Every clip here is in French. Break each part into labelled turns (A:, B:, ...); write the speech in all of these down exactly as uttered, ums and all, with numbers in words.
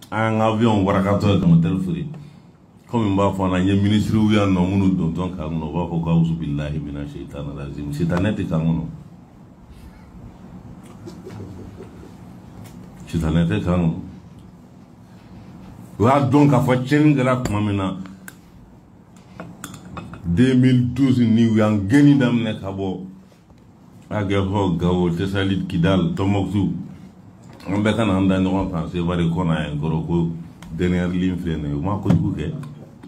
A: un avion warakato comme tel free comme m'a fait un ministre ou un nom nous donc on va pourquoi vous billahi mina shaitan razim c'est un net quand on c'est un net quand wa donc a fait chenga comme maintenant deux mille douze ni wi an geni dam nek abo aga ho gawo te salit kidal tomoksu on be kan anda no penser bari kona en goro ko dernière ligne frene ma ko ku ke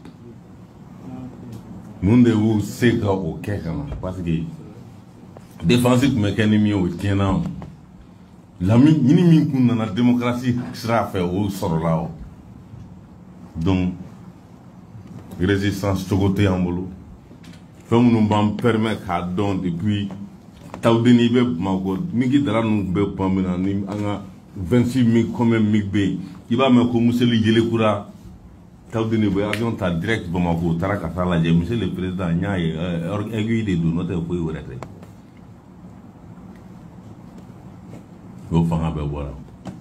A: munde wu seka o kekana parce que défensif mécanique o tiena la mi ni mi kun na démocratie sera fait au sorolao donc résistance togoté en bolo femme nous m'en permet qu'à don depuis tawdeni be mago migi dara nu be pamina ni anga vingt-six mille comme migbe iba me ko museli jele kura tawdeni be avion ta direct Bamako taraka sala je monsieur le président nyaaye aiguille de do note ko yorete go fanga be wala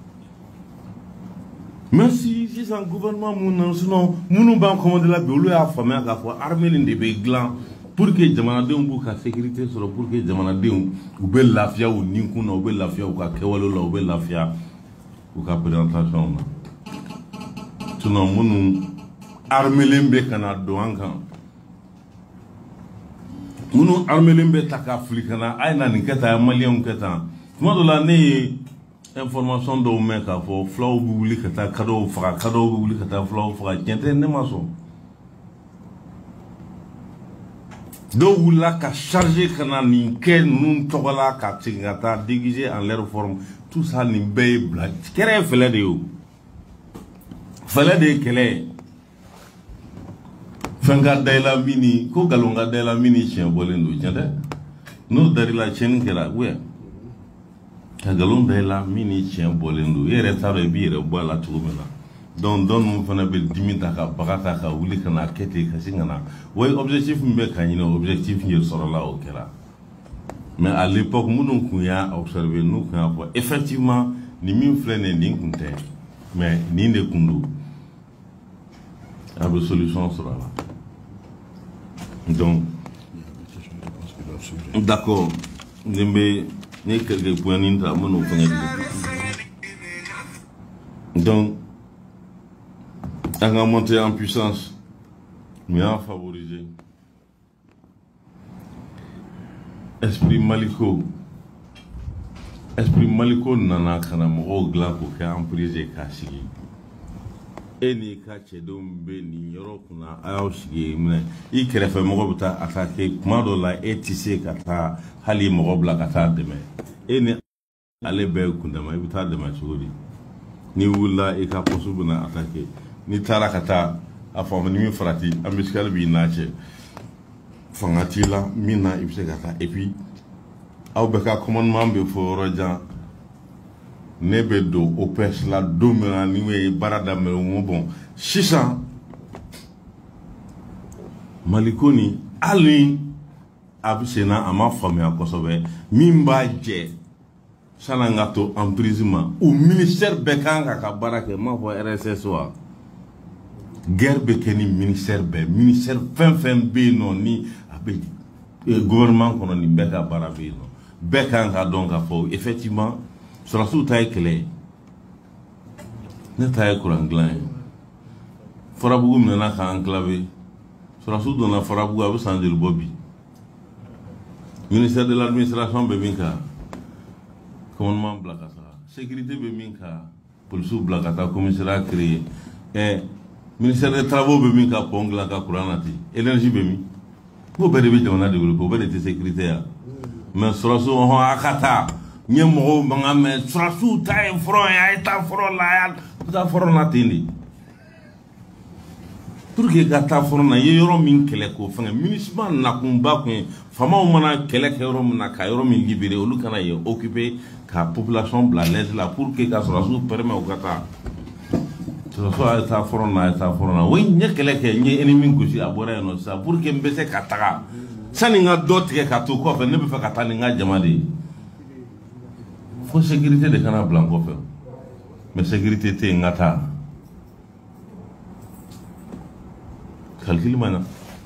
A: merci si un gouvernement mon sinon munu ban commander la be a famé ka fo armée de be glan pour que jamana de bu ka sécurité sur pour que jamana de u be lafia ou ninkuna u be lafia u ka kewalo la u be lafia u ka présentation na sinon munu armée lembe kana do ankan munu armée lembe taka africana ay na ni keta malien keta tuma do la ne information do me ka fo flow bu wuli keta kado fra kado bu wuli keta flow fra kente ne maso do wula ka charger kana ni ken nun togola ka tingata déguisé en leur forme tout ça ni be black kere fele de yo fele de kele fanga daila mini ko galonga daila mini chien bolendo tiende no dari la chien kela we ka galonga daila mini chien bolendo yere taro bi yere bola tugumela donc don mo fana be dimita ka bagata ka wuli kana kete ka singana way objectif mbe kanino objectif ni soro la o kela mais à l'époque nous nous ya observé nous quand effectivement ni min flene ni kunte mais ni ne kundu la solution sera là donc d'accord nembe ne quelques points n'intra mono donc on a monté en puissance, mais en favoriser. Esprit Maliko. Esprit Maliko nana kana mo gla ko ka emprise ka sigi. Eni ka chedom be ni yoro kuna ayo sigi mne. I kerefe mo buta attaquer kuma do la etc kata hali mo bla kata deme. Eni ale be kundama ibita dema chogodi. Ni wula e ka posubuna attaquer. Ni tarakata a forme ni mi frati amiskal bi nache fangati la mina ibsegata et puis aw beka commandement be fo rojan nebe do opes la domera ni we barada me mo bon six cents malikoni ali absena ama famille akosobe mimba je sanangato emprisonnement au ministère bekanga ka barake ma fo R S S wa guerre bekeni ministère be ministère fin fin be non ni abe gouvernement kono ni beka barabe non beka nga donc a fo effectivement sur la sous taille clé ne taille couranglan forabugu mena ka enclavé sur la sous dans la forabugu abe sandir bobi ministère de l'administration be minka commandement blakata sécurité be minka police blakata commissariat créé et ministère des travaux be minka pongla ka kuranati énergie be mi ko be de jona de ko be de sécurité mais surasu ho akata nyemo ngame surasu tay front ya ta front la ya ta front na tindi pour que gata front na yoro min kele ko fanga municipal na kumba ko fama o mana kele ke yoro na ka yoro min libéré o lu kana ye occuper ka population bla l'aise là pour que ka surasu permet o gata so ta forona ta forona we nyekele ke nye ennemi ngusi abora no sa pour que mbese kataka sani nga dotre ka to ko fe ne be fa katani nga jamade fo sécurité de kana blanco fe mais sécurité te ngata calcul mana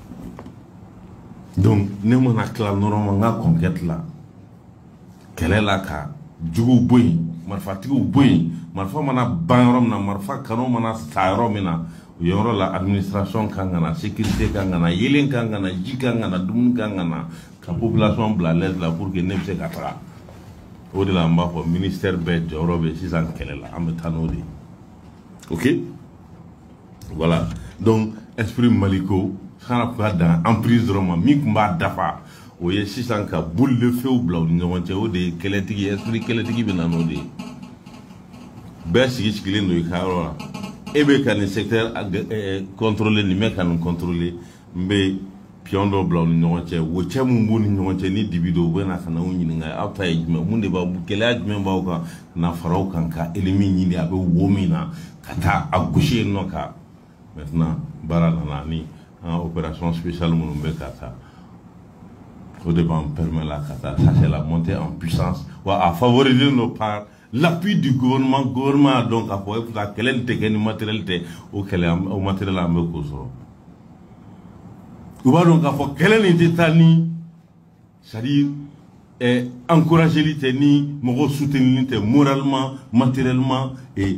A: donc ne mana kla normalement nga conquête la kele la ka jugu boy marfa tigu boy marfa mana banrom na marfa kano mana staro mina yoro la administration kangana sécurité kangana yelen kangana jikangana dum kangana ka population bla l'aise la pour que ne se katra au de la mba ko ministère be joro be sisan kele la am tanodi OK voilà donc esprit maliko xana pas dans emprisonnement mi kumba dafa o ye sisan ka boule de feu bla ni wonte o de keletigi esprit keletigi be nanodi be sigi sigi no ikaro ebe kan secteur contrôler ni me kan contrôler mbe piondo bla ni wonte wo chemu mbuni ni wonte ni dibido be na kana woni nga after ejme munde ba kele ajme ba ko na farao kan ka elimi ni abe womina kata agushe no ka maintenant barala ni en opération spéciale Moulumbe Kata. Au dépend permet la Kata. Ça c'est la montée en puissance. À favoriser nos parts. L'appui du gouvernement. Gouvernement donc à pouvoir pour la quelle technique matérialité au au matériel à me causer. Ou va donc à pouvoir quelle est ni c'est-à-dire encourager l'ité ni me soutenir moralement, matériellement et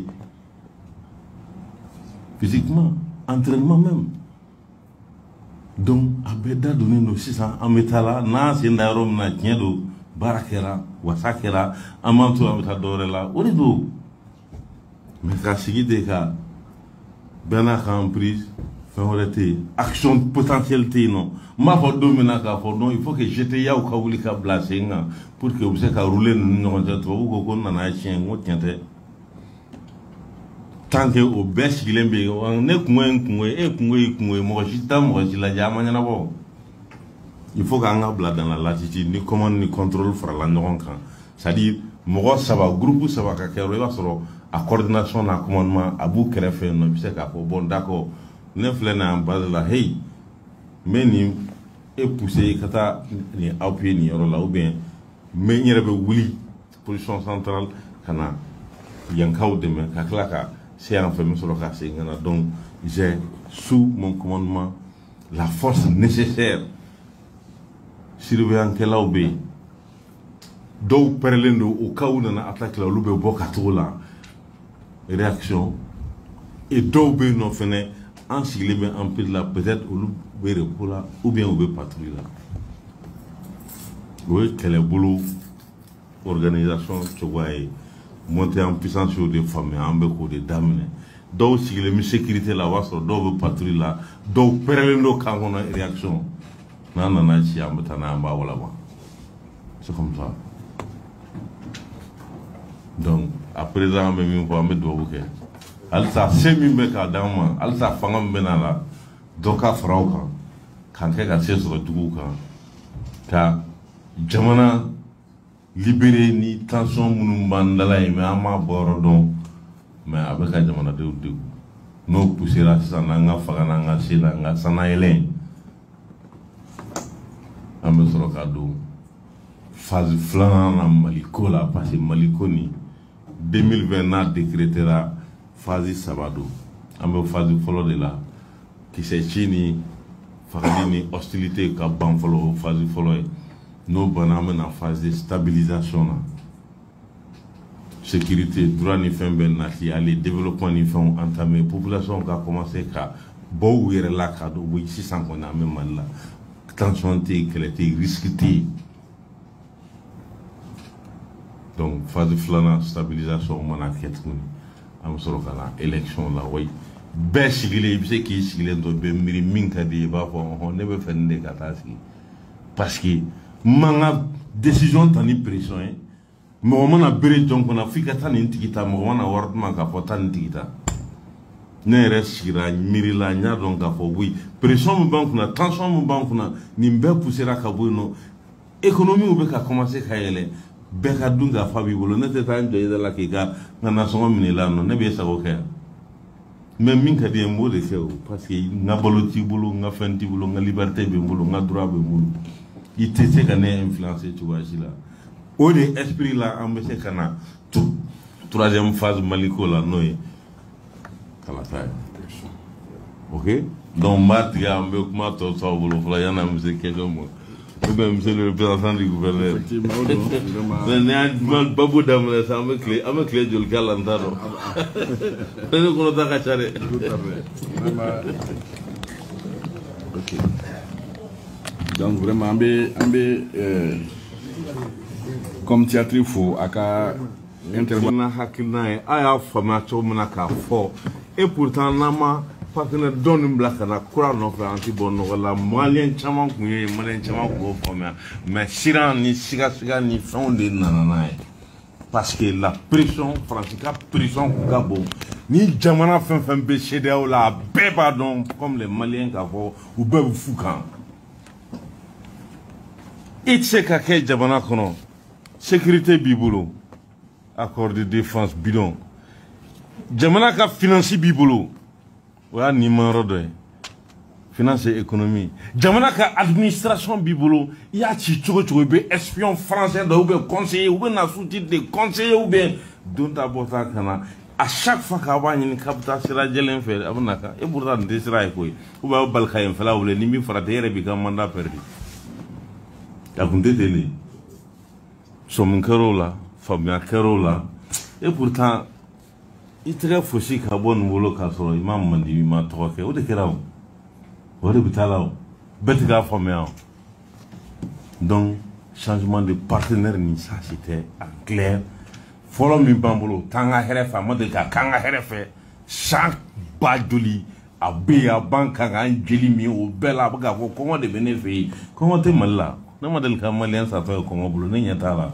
A: physiquement, entraînement même. Donc, abeda donné nos six cents en métal, na sendarom na tiendo, barakera, wasakera, amanto ameta dorela, orido. Mais ça sigi de cas, bena en prise, fin action potentialité non. Ma faut dominer ka faut non, il faut que j'étais ya ou ka wuli ka blasenga pour que vous ka rouler non non trop ko ko na chien ngo tiente. Tant que au best il aime bien on est coin coin et coin coin moi j'étais moi je la jama na bo il faut qu'on a dans la latitude ni commande ni contrôle fera la non kan c'est-à-dire moi ça va groupe ça va ka kero va soro à coordination na commandement abu krefe no bi se ka ko bon d'accord ne flé na en base la hey mais ni et pousser kata ni appuyer ni yoro la ou bien mais ni rebe wuli position centrale kana yankaw de men ka klaka c'est en fait sur le cas donc j'ai sous mon commandement la force nécessaire surveillant que là où bé do perlendo au cas où on a attaqué la loube bokato la réaction et do bé non fene en sigle ben en plus là peut-être au loube pour là ou bien au bé patrouille là oui quel est boulot organisation tu vois monter en puissance sur des femmes et en beaucoup de dames. Donc, si les sécurité là, donc patrouille là, donc perlendo quand on a une réaction. Non, non, non, si on c'est comme ça. Donc, à présent, même une fois, on met deux bouquets. Alsa, c'est mi meka dama, alsa fangam benala, donc à frauka, quand quelqu'un sait sur le douka, ta jamana. Libéré ni tension munu bandala mais ama borodon mais avec la jamana de de no poussera sana nga fagana nga sila nga sana elen ambe soro kado phase flan na Maliko la parce que Maliko ni deux mille vingt na décrétera phase sabado ambe phase folo de la qui c'est chini fagani hostilité ka ban folo phase folo nous sommes en phase de stabilisation. Sécurité, droit ni fin ben nati, allez, développement ni fin entamé, population qui a commencé à beau ouvrir la carte, oui, six cents qu'on a même mal là. Tension qu'elle était risquée. Donc, phase de flana, stabilisation, on a quête, on a élection là, oui. Ben, si il est, c'est qui, si il est, donc, ben, miri, minka, di, bah, on ne peut faire des catastrophes. Parce que, manga décision tani pression hein mais on a béré donc on a fait qu'à tani tikita mais on a ward manga pour tani tikita ne respira mirila nya donc à faut oui pression mo banque na tension mo banque na nimbe pousser la kabo no économie ou be ka commencer kayele be ka dunga fabi bolo ne te tan de la kika na na so minila no ne be sa ko kaya mais min ka di mo de feo parce que na boloti bolo nga fenti bolo nga liberté be bolo nga droit be bolo il te sait qu'on est influencé, tu vois, là. Au de esprit là, on me sait qu'on a troisième phase Maliko là, non. Ok? Donc, Matia, Mbekmato, Savolo, Flayana, M. Kejomo. Ou bien M. le représentant du gouverneur.
B: Effectivement,
A: non. Babou Damle, ça me clé, à me clé du calendaro. Nous qu'on a cachare.
B: Tout à fait. Vraiment. Ok. Donc, vraiment, on est comme théâtre, il faut à intervenir.
A: Aya formation mena ka fo et pourtant nama parce que donne black na courant no fa anti bonno wala malien chama ku ye malien chama ko formé mais siran ni siga siga ni fondé nanana parce que la pression française la pression gabo ni jamana fen fen be chédé la be pardon comme les maliens ka fo ou be foukan itse ka ke jamana kono sécurité bibulu accord de défense bidon jamana ka finance bibolo wa numéro de finance et économie jamana ka administration bibolo ya ci chogo chogo be espion français de ou be conseiller ou be na sous-titre de conseiller ou bien dont abota kana à chaque fois ka ba ni capital sira jelen fe abnaka e burda de sira ko ou ba bal khayem fala wala ni mi farata yere bi ka mandat perdu ya kunde tele so mun karola Fabien Carola et pourtant il très fauché qu'à bon volo casoro imam mandi ma troqué ou de kerao ou de bitalao bête gars formé donc changement de partenaire ni ça c'était en clair follow me bambolo tanga herefa modeka kanga herefe chaque baduli abe a banka ga njeli mi o bela baga ko comment de bénéfice comment te malla na model ka malien ça fait comment bolo ni nyata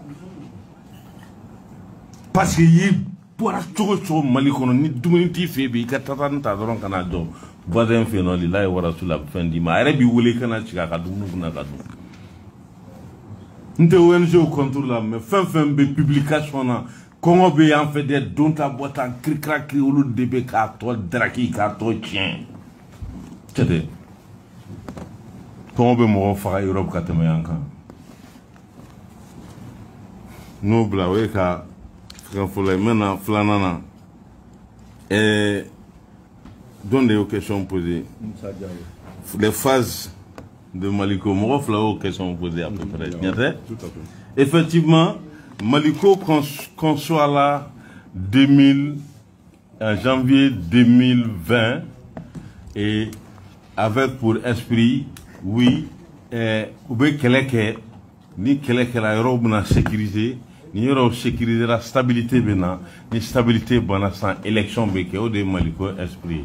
A: parce que yi bora chogo chogo mali kono ni dumuni ti febi ka tata nta doron kana do voisin fe no lillahi wa rasul la fin di ma arabi wole kana chika ka dumunu kuna ka do nte O N G au contrôle la mais fin fin be publication na kongo be en fait des donta bota krikra kri olu debe ka to draki ka to tien tete kongo be mo fa Europe ka teme yanka no bla we ka maintenant, Flanana, et donne des questions posées. Les phases de Maliko, moi, aux questions posées à peu près. Effectivement, Maliko conçoit là deux mille, en janvier deux mille vingt et avec pour esprit, oui, ou bien qu'elle ni qu'elle a robe na sécurisé. Ni yoro sécuriser la stabilité bena ni stabilité bana sans élection beke o de Maliko esprit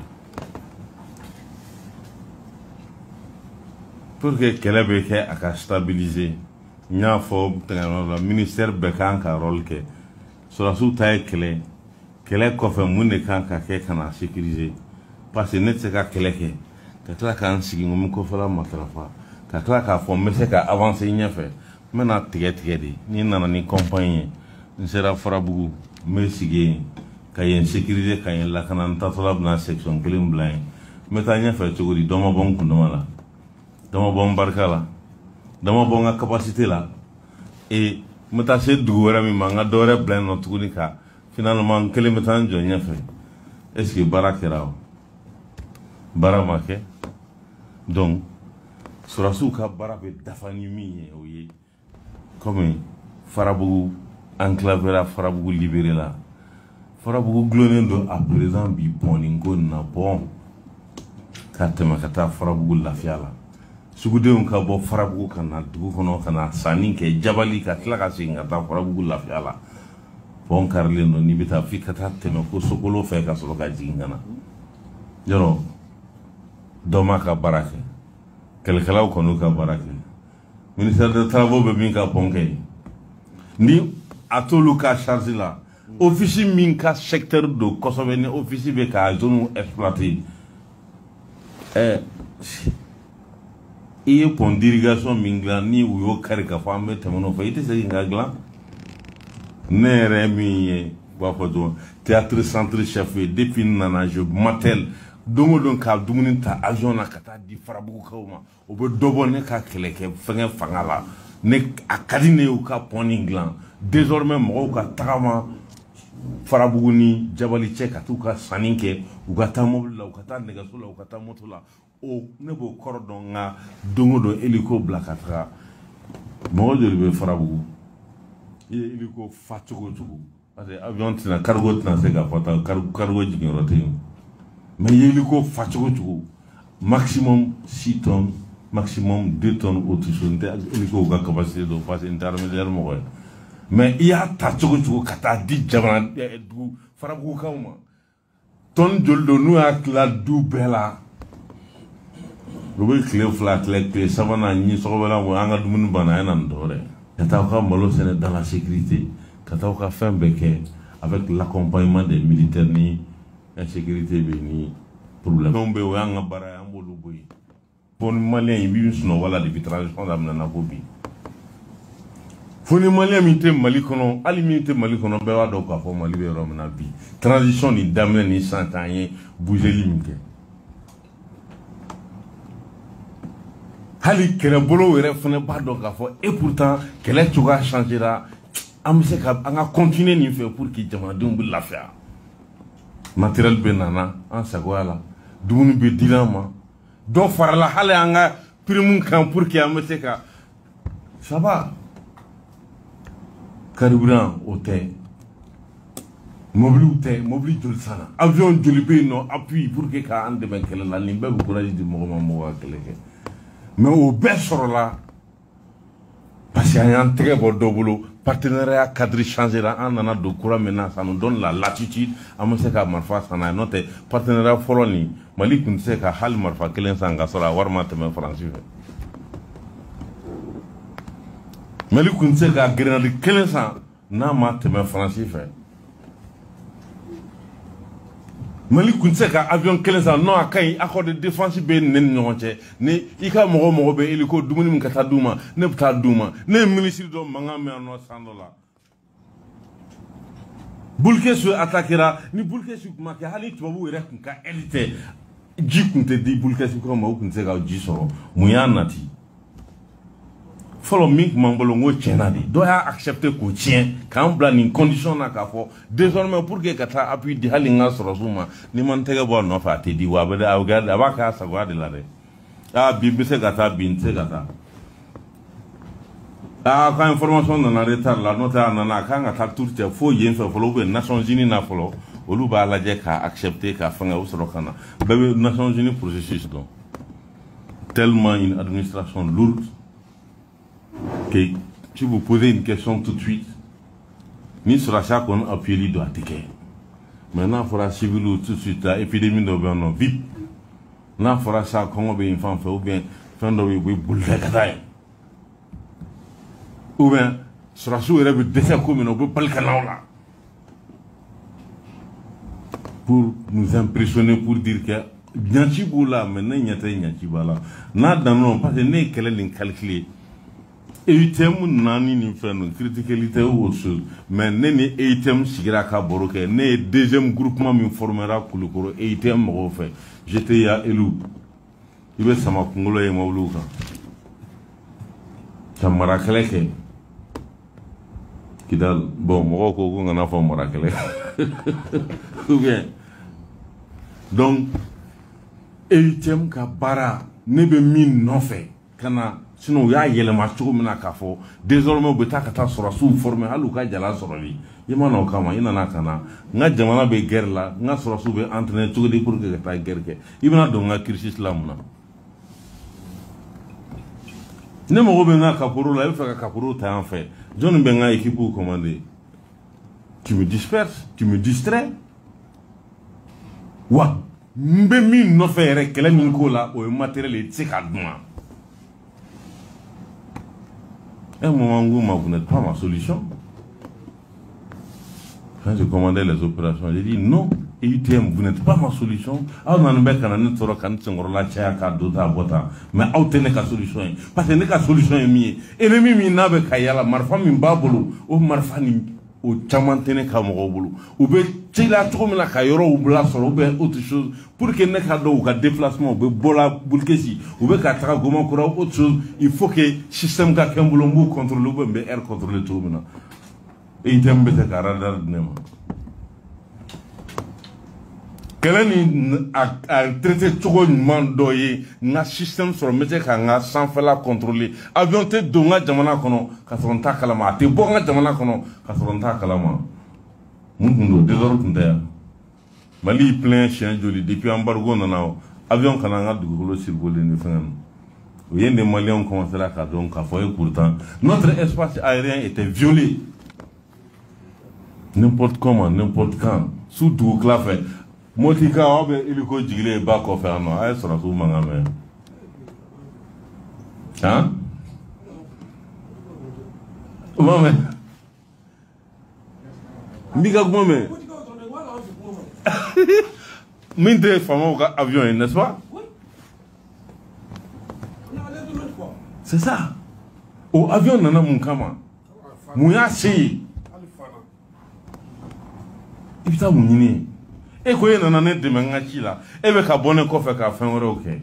A: pour que kele beke aka stabiliser nya fo le ministère beka ka rôle ke sur la sous taille kele kele ko fe mun kan ka ke kana sécuriser parce que net se ka kele ke ka tla kan sigi ngum ko fala matrafa ka tla ka fo me se ka avancer nya fe maintenant tege tege di ni nana ni compagnie ni sera farabugu me sige kayen sécurité kayen la kanan tatola na section clean blind meta nya fa tuguri doma bon kunduma la doma bon barka la doma bon nga capacité la et meta se duwara mi manga dore blind no tuguni ka finalement kele meta njo nya fa est-ce que barakera baramake donc surasu ka barabe dafani mi oye comme Farabougou enclavé la Farabougou libéré là Farabougou glonendo à présent bi poningo na bon katema kata Farabougou la fiala sugude on ka bo Farabougou kana dugu kono kana sani ke jabali ka tla ka singa ta Farabougou la fiala bon karlendo ni bita fi kata teme ko sokolo fe ka solo ka jingana joro doma ka barake kelkelaw kono ka barake ministère de travaux be minka ponke ni atolu ka charge là office minka secteur de Kosovo ni office be ka zone exploité eh et pour irrigation mingla ni uyo kare ka fambe temono fa ite se ngagla nere mi wa ko do théâtre centre chef depuis nana je matel dongo don ka dumuni ta avion na kata di Farabougou kawma o be dobo ne ka keleke fenge fangala ne akadine u ka poninglan désormais mo ka tagama farabugu ni jabali cɛ ka t'u ka sanni kɛ u ka taa mobili la u ka taa nɛgɛso la u ka taa moto la o ne b'o kɔrɔ dɔn nka don o don hélico bila ka taga mɔgɔ joli bɛ farabugu i ye hélico fa cogo o cogo parce que avion tɛna cargo tɛna se ka fa ta cargo jiginyɔrɔ tɛ yen mais i ye hélico fa cogo o cogo maximum six tonnes maximum deux tonnes autre chose n tɛ hélico ka capacité dɔn parce que n tɛ armée mɔgɔ ye mais i y'a ta cogo cogo ka taa di jamana dugu farabugukaw ma tonne joli don n'u y'a tila du bɛɛ la u bɛ tile fila tile tile sabanan ɲi sɔgɔbɛla ko an ka dumuni banna a ye na nin dɔwɛrɛ ka taa ka malo sɛnɛ dans la sécurité ka taa ka fɛn bɛɛ kɛ avec l'accompagnement des militaires ni insécurité bɛ ni problème fɛnw bɛ yen o y'an ka baara ye an b'olu bɔ yen fo ni maliyɛn i b'i sunɔgɔ la depuis transition daminɛna ko bi fo ni maliyɛn min tɛ Mali kɔnɔ hali min tɛ Mali kɔnɔ bɛɛ b'a dɔn k'a fɔ Mali bɛ yɔrɔ min na bi transition nin daminɛ ni san tan ye bougeli min kɛ hali kɛlɛbolo yɛrɛ fana b'a dɔn k'a fɔ et pourtant kɛlɛ cogoya changera an bɛ se ka an ka continuer nin fɛ pour que jamanadenw bɛ lafiya matériel bɛ nana an sagoya la dumuni bɛ dila an ma dɔ farala hali an ka prime kan pour que an bɛ se ka ça va carburant o tɛ mobili tɛ mobili joli sanna avion joli bɛ yen nɔ appui pour que k'an dɛmɛ kɛlɛ la nin bɛɛ bɛ courage di mɔgɔ ma mɔgɔ ka kɛlɛ kɛ mais o bɛɛ sɔrɔla parce que an y'an tɛgɛ bɔ dɔ bolo partenariat cadre changera an nana don kura min na ça nous donne la latitude an bɛ se ka marifa san n'a ye n'o tɛ partenariat fɔlɔ nin Mali tun tɛ se ka hali marifa kelen san ka sɔrɔ a wari ma tɛmɛ Faransi fɛ Mali tun tɛ se ka grenade kelen san n'a ma tɛmɛ Faransi fɛ Mali tun tɛ se ka avion kelen san non a ka ɲi accord de défense bɛ ne ni ɲɔgɔn cɛ ni i ka mɔgɔ mɔgɔ bɛ hélico dumuni min ka taa d'u ma ne bɛ taa d'u ma ne ye ministre dɔ mankan mɛn yan nɔ san dɔ la Bulkesu attaquera ni Bulkesu tun ma kɛ hali tubabuw yɛrɛ tun ka aide tɛ ji tun tɛ di Bulkesu kɔrɔ ma u tun tɛ se ka ji sɔrɔ mun y'a nati fɔlɔ min tun b'an bolo n ko tiɲɛna de dɔ y'a accepté k'o tiɲɛ k'an bila nin condition na k'a fɔ désormais pour que ka taa appui di hali n ka sɔrɔsiw ma ni ma n tɛgɛ bɔ a nɔfɛ a tɛ di wa a bɛ a b'a k'a sagoya de la dɛ aa bi n bɛ se ka taa bi n tɛ se ka taa aa ka information nana retard la n'o tɛ a nana a kan ka taa tour cɛ fo yen fɛ fɔlɔ ou bien Nations Unies na fɔlɔ olu b'a lajɛ k'a accepté k'a fɛngɛ o sɔrɔ ka na bɛɛ bɛ Nations Unies processus dɔn tellement une administration lourde que si vous posez une question tout de suite, ni sur la chaque on appuie lui doit ticket. Maintenant, il faudra civil tout de suite là, épidémie de non vite. Là, il faudra ça comment bien enfant fait ou bien fin de oui boule de cataille. Ou bien sur la sous il y décès comme on peut pas le canal là. Pour nous impressionner, pour dire que bien si vous là maintenant il y a très bien si voilà. N'a dans non parce que n'est qu'elle est calculée. Eitem nani ni fɛn criticalité ou autre chose mais ne ni Eitem sigira ka baro kɛ ne ye deuxième groupement min formera Kulukoro Eitem mɔgɔw fɛ j'étais ya élu i bɛ sama kunkolo ye mɔbiliw kan ka marakɛlɛ kɛ Kidal bon mɔgɔw ko ko n kana fɔ marakɛlɛ ou bien donc Eitem ka baara ne bɛ min nɔfɛ ka na sinon il y a yɛlɛma cogo min na k'a fɔ désormais u bɛ taa ka taa sɔrɔsiw former hali u ka jala sɔrɔli i ma na o kama i nana ka na n ka jamana bɛ guerre la n ka sɔrɔsiw bɛ entraîner cogo di pour que ka taa guerre kɛ i bɛna don n ka cursus la mun na ne mago bɛ n ka kaporo la i bɛ fɛ ka kaporo ta yan fɛ jɔnni bɛ n ka équipe commander tu me disperses tu me distrais wa n bɛ min nɔfɛ yɛrɛ kɛlɛ min k'o la o ye matériel ye i tɛ se k'a dun wa. À un moment où vous n'êtes pas ma solution. Quand je commandais les opérations, j'ai dit non, E U T M, vous n'êtes pas ma solution. Alors, on a une solution, mais vous n'avez pas solution. Parce que la solution est mieux. Et le mimi n'a pas de marfa min babolo, ou marfa ni au chamantene kamorobolo. Ou bien, tu l'as trouvé la kayoro ou blas ou bien autre chose. Pour que ne cadeau ou déplacement, ou bien bola bulkesi, ou bien katra goman kura ou autre chose, il faut que le système kakembolombo contrôle ou bien air contrôle tout le monde. Et il t'aime bien radar de nema. kɛlɛ ni a traité cogo ɲuman dɔ ye n ka système sɔrɔ n bɛ se ka n ka sanfɛla contrôler avion tɛ don n ka jamana kɔnɔ ka sɔrɔ n t'a kalama a tɛ bɔ n ka jamana kɔnɔ ka sɔrɔ n t'a kalama mun tun don désordre tun tɛ yan Mali y'i plein siɲɛ joli depuis embargo nana avion kana an ka dugukolo circuler ni fɛngɛ ninnu o ye des Maliens commencé k'a dɔn k'a fɔ pourtant notre espace aérien était violé n'importe comment n'importe quand sous dugu tila fɛ Motika aw bɛ hélico jigilen ba kɔfɛ yan nɔ a ye sɔrɔsiw mankan mɛn han o ma mɛn n b'i ka kuma mɛn min tɛ faamaw ka avion ye n'est-ce pas c'est ça o avion nana mun kama mun y'a se ye i bɛ taa mun ɲini ye e ko e nana ne dɛmɛ n ka ci la e bɛ ka bɔ ne kɔfɛ ka fɛn wɛrɛw kɛ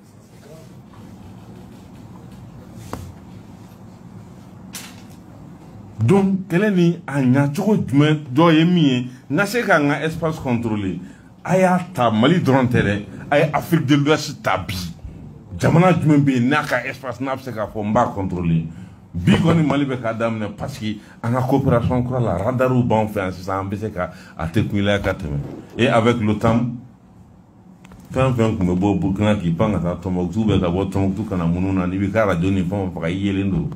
A: donc kɛlɛ ni a ɲacogo jumɛn dɔ ye min ye n ka se ka n ka espace contrôler a y'a ta Mali dɔrɔn tɛ dɛ a ye Afrique de l'Ouest ta bi jamana jumɛn bɛ yen n'a ka espace n'a bɛ se k'a fɔ n b'a contrôler bi kɔni Mali bɛ k'a daminɛ parce que an ka coopération kura la radariw b'an fɛ yan sisan an bɛ se ka a tɛkunyɛlɛya ka tɛmɛ et avec l'OTAN fɛn fɛn tun bɛ bɔ Burkina k'i pan ka taa Tombouctou bɛ ka bɔ Tombouctou ka na munun na n'i bɛ ka radio ni fɛn o faga i yelen don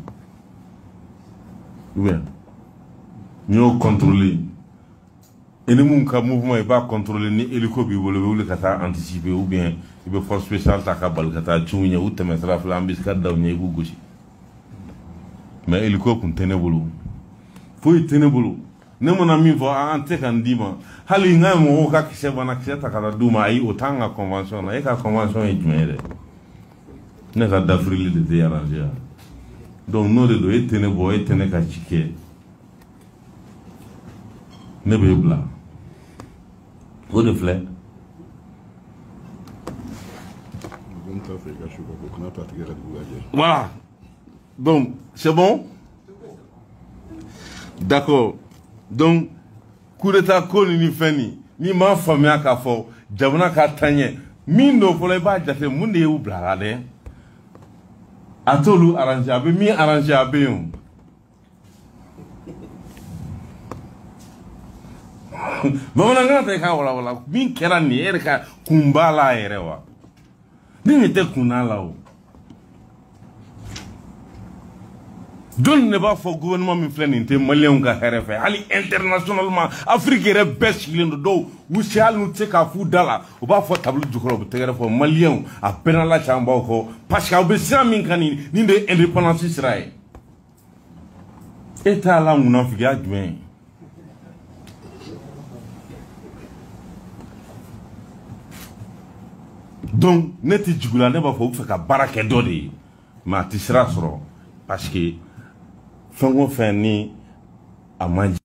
A: ou bien n'i y'o contrôler e ni mun ka mouvement i b'a contrôler ni hélico b'i bolo i bɛ wuli ka taa anticiper ou bien i bɛ force spéciale ta ka bali ka taa ciw ɲɛ u tɛmɛ sira fila an bɛ se ka da u ɲɛ i b'u gosi mais hélico kun tɛ ne bolo foyi tɛ ne bolo ne mana min fɔ an tɛ ka n d'i ma hali n ka mɔgɔw ka kisɛ bana kisɛ ta ka taa d'u ma ayi o t'an ka convention na e ka convention ye jumɛn ye dɛ ne ka dafirili de tɛ arrangé yan donc n'o de don e tɛ ne bɔ e tɛ ne ka ci kɛ ne b'e bila o de filɛ voilà donc c'est bon d'accord donc coup d'état ko ni fɛn ni ni m'a faamuya k'a fɔ jamana ka taɲɛ min don fɔlɔ i b'a jate mun de y'u bila la dɛ a t'olu arranger a bɛ min arranger a bɛ yen bamanankan tɛ k'a walawala min kɛra nin ye e yɛrɛ ka kun b'a la a yɛrɛ wa ni nin tɛ kun n'a la o jɔn ne b'a fɔ gouvernement min filɛ nin tɛ maliyɛnw ka hɛrɛ fɛ hali internationalement Afrique yɛrɛ bɛɛ sigilen don dɔw u se hali n'u tɛ se k'a f'u da la u b'a fɔ tableau jukɔrɔ u bɛ tɛgɛrɛ fɔ maliyɛnw a bɛnna la can b'aw kɔ parce que aw bɛ sira min kan nin nin de ye indépendance sira ye e t'a la munafigiya jumɛn ye donc ne tɛ jugu la ne b'a fɔ u bɛ fɛ ka baara kɛ dɔ de ye mais a tɛ sira sɔrɔ parce que fɛn o fɛn ni a man